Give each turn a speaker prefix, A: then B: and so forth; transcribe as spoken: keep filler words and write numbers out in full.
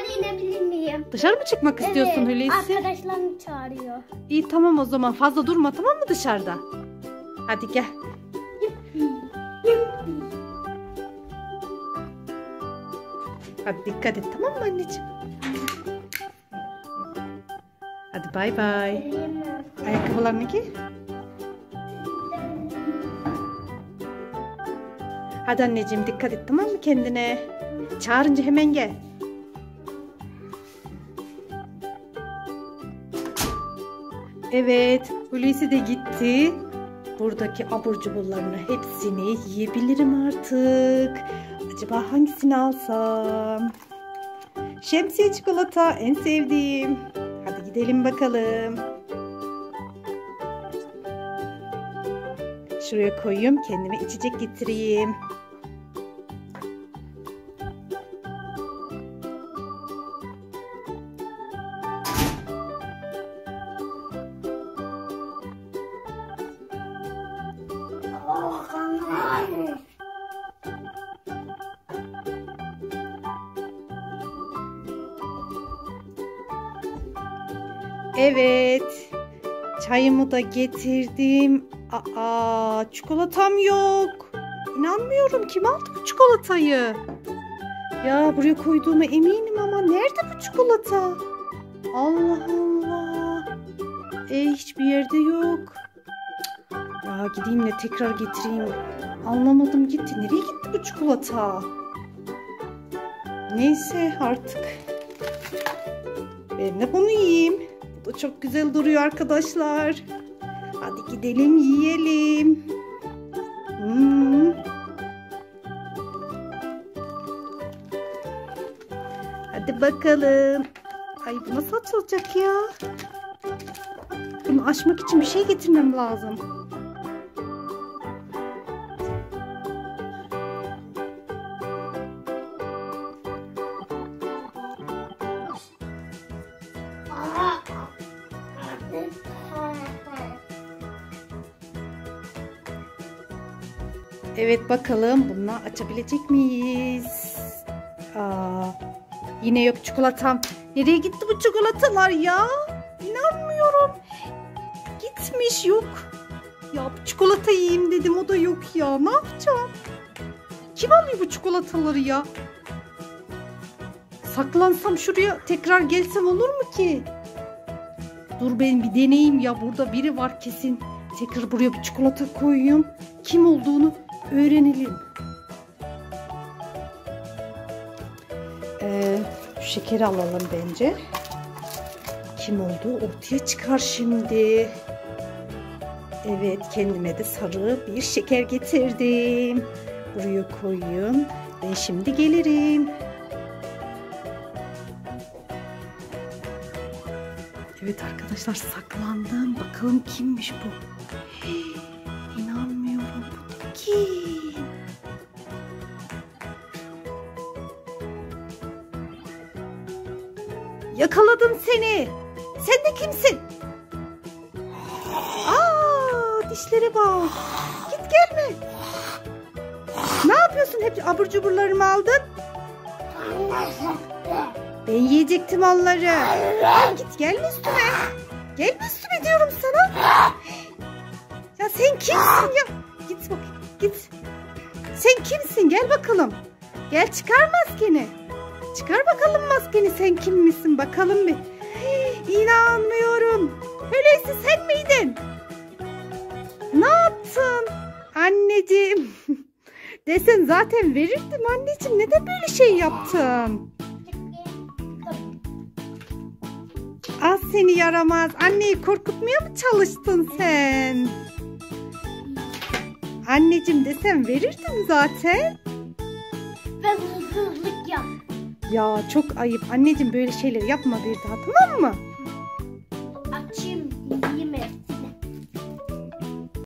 A: inebilir miyim?
B: Dışarı mı çıkmak istiyorsun
A: evet,
B: Hulusi?
A: arkadaşlarım çağırıyor.
B: İyi tamam o zaman fazla durma tamam mı dışarıda? Hadi gel. Hadi dikkat et tamam mı anneciğim? Hadi bay bay. Ayakkabılarını giy. Hadi anneciğim dikkat et tamam mı kendine? Çağırınca hemen gel. Evet, Hulusi de gitti. Buradaki abur cuburlarını hepsini yiyebilirim artık. Acaba hangisini alsam? Şemsiye çikolata en sevdiğim. Hadi gidelim bakalım. Şuraya koyayım, kendime içecek getireyim. Evet. Çayımı da getirdim. Aa, çikolatam yok. İnanmıyorum. Kim aldı bu çikolatayı? Ya buraya koyduğuma eminim ama nerede bu çikolata? Allah Allah. E, hiçbir yerde yok. Ya gideyim de tekrar getireyim. Anlamadım gitti. Nereye gitti bu çikolata? Neyse artık. Ben de bunu yiyeyim. Bu da çok güzel duruyor arkadaşlar. Hadi gidelim yiyelim. Hmm. Hadi bakalım. Ay bu nasıl açılacak ya? Bunu açmak için bir şey getirmem lazım. Evet bakalım bunu açabilecek miyiz? Aa, yine yok çikolatam. Nereye gitti bu çikolatalar ya? İnanmıyorum. Gitmiş yok. Ya bu çikolata yiyeyim dedim o da yok ya. Ne yapacağım? Kim alıyor bu çikolataları ya? Saklansam şuraya tekrar gelsem olur mu ki? Dur ben bir deneyeyim ya. Burada biri var kesin. Tekrar buraya bir çikolata koyayım. Kim olduğunu öğrenelim. Ee, şu şekeri alalım bence. Kim olduğu ortaya çıkar şimdi. Evet kendime de sarı bir şeker getirdim. Buraya koyayım. Ben şimdi gelirim. Evet arkadaşlar saklandım. Bakalım kimmiş bu? Hii, inanmıyorum. Bu da kim? Yakaladım seni. Sen de kimsin? Aa, dişlere bak. Git gelme. Ne yapıyorsun? Hep abur cuburlarımı aldın. Ben yiyecektim onları. Ay, git gelme üstüme. Gelme üstüme diyorum sana. Ya sen kimsin ya? Git bak git. Sen kimsin? Gel bakalım. Gel çıkar maskeni. Çıkar bakalım maskeni. Sen kim misin? Bakalım bir. İnanmıyorum. Öyleyse sen miydin? Ne yaptın? Anneciğim. Desen zaten verirdim anneciğim. Neden böyle şey yaptın? Az seni yaramaz. Anneyi korkutmaya mı çalıştın sen? Anneciğim desem verirdim zaten.
A: Ben hırsızlık yap.
B: Ya çok ayıp. Anneciğim böyle şeyler yapma bir daha tamam mı?